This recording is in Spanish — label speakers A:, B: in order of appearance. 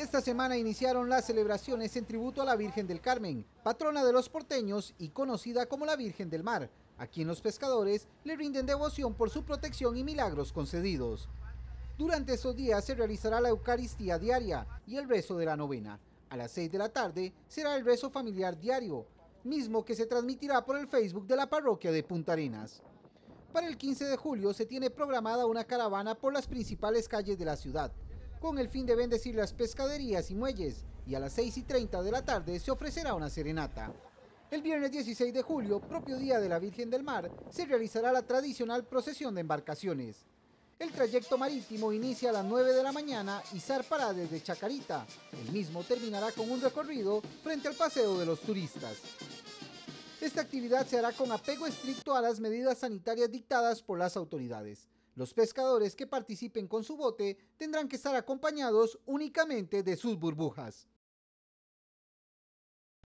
A: Esta semana iniciaron las celebraciones en tributo a la Virgen del Carmen, patrona de los porteños y conocida como la Virgen del Mar, a quien los pescadores le rinden devoción por su protección y milagros concedidos. Durante esos días se realizará la Eucaristía diaria y el rezo de la novena. A las 6 de la tarde será el rezo familiar diario, mismo que se transmitirá por el Facebook de la parroquia de Punta Arenas. Para el 15 de julio se tiene programada una caravana por las principales calles de la ciudad, con el fin de bendecir las pescaderías y muelles, y a las 6:30 de la tarde se ofrecerá una serenata. El viernes 16 de julio, propio día de la Virgen del Mar, se realizará la tradicional procesión de embarcaciones. El trayecto marítimo inicia a las 9 de la mañana y zarpará desde Chacarita. El mismo terminará con un recorrido frente al Paseo de los Turistas. Esta actividad se hará con apego estricto a las medidas sanitarias dictadas por las autoridades. Los pescadores que participen con su bote tendrán que estar acompañados únicamente de sus burbujas.